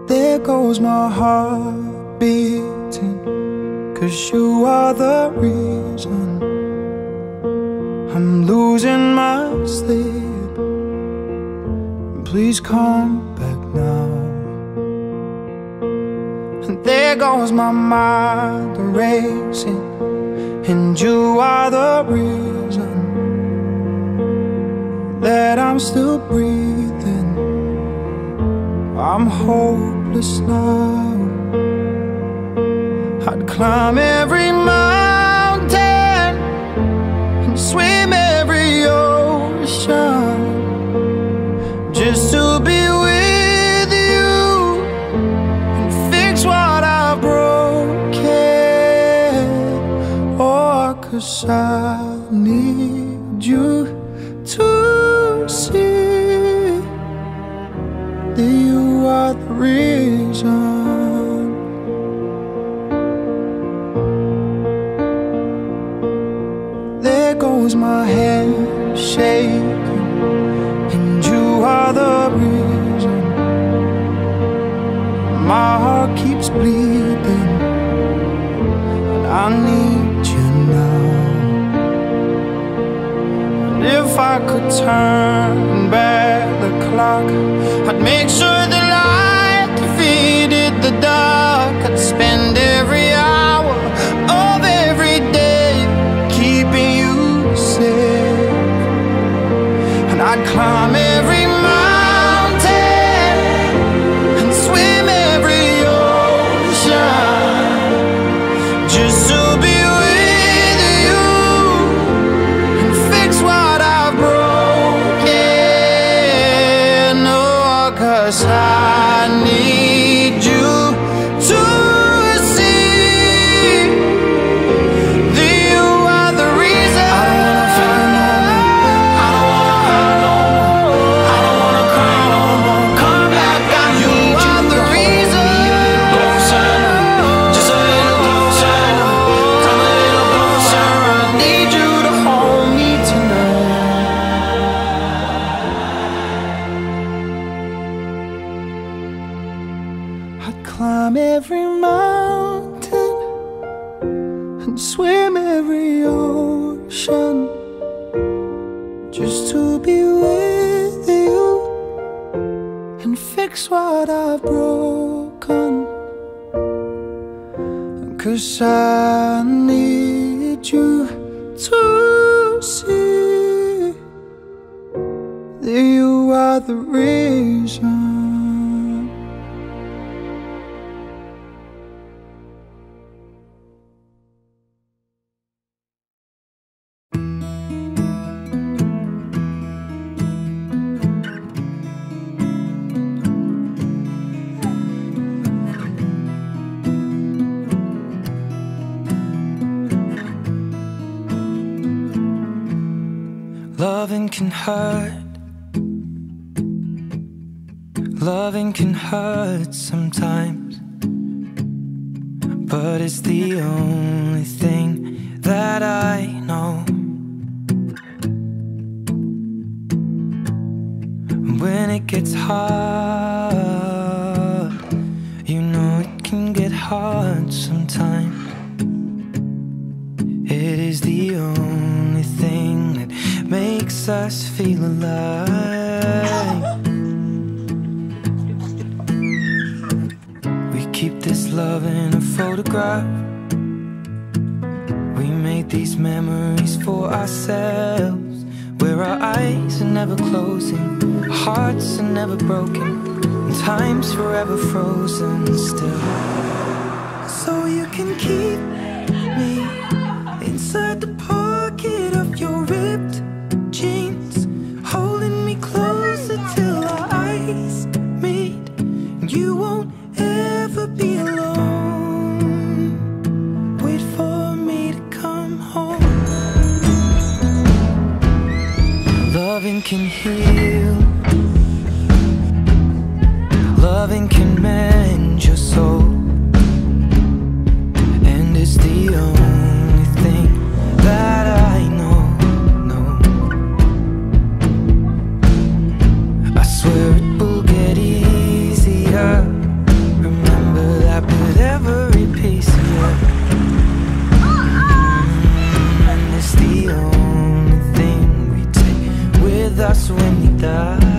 There goes my heart beating, 'cause you are the reason I'm losing my sleep. Please come back now. And there goes my mind racing, and you are the reason that I'm still breathing. I'm hopeless now. I'd climb every mountain and swim every ocean just to be with you and fix what I've broken. Oh, 'cause I need you to see that you are the reason. There goes my hand shaking, and you are the reason my heart keeps bleeding, and I need you now. And if I could turn back the clock, I'd make sure the light defeated the dark. I'd spend every hour of every day keeping you safe, and I'd climb every mountain and swim every ocean just to be with you and fix what I've broken. Oh, 'cause I need you to see that you are the reason. I don't wanna cry no more. Come back, I need you. The reason. Closer, just a little closer. Come a little closer. I need you to hold me tonight. I'd climb every mountain and swim every ocean just to be with you and fix what I've broken. 'Cause I need you to see that you are the reason. Loving can hurt. Loving can hurt sometimes, but it's the only thing that I know. When it gets hard, you know it can get hard sometimes. It is the only thing that makes us feel alive. We keep this love in a photograph. We made these memories for ourselves, where our eyes are never closing, our hearts are never broken, and time's forever frozen still. So you can keep me inside the pocket of your ripped jeans, holding me closer till our eyes meet. You won't ever be alone. Wait for me to come home. Loving can heal. Loving can mend your soul, and it's the only thing that I know. I swear it will get easier. us when we die.